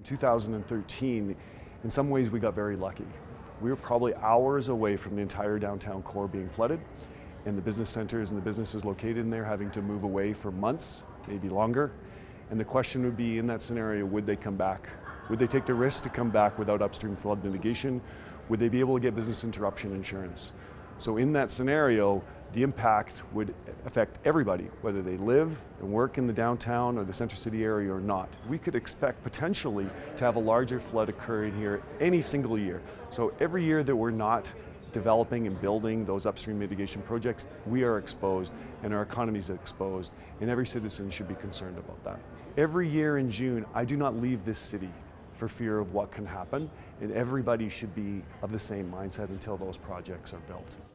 2013, in some ways we got very lucky. We were probably hours away from the entire downtown core being flooded, and the business centers and the businesses located in there having to move away for months, maybe longer. And the question would be, in that scenario, would they come back? Would they take the risk to come back without upstream flood mitigation? Would they be able to get business interruption insurance? So in that scenario, the impact would affect everybody, whether they live and work in the downtown or the center city area or not. We could expect potentially to have a larger flood occurring here any single year. So every year that we're not developing and building those upstream mitigation projects, we are exposed and our economy is exposed, and every citizen should be concerned about that. Every year in June, I do not leave this city for fear of what can happen, and everybody should be of the same mindset until those projects are built.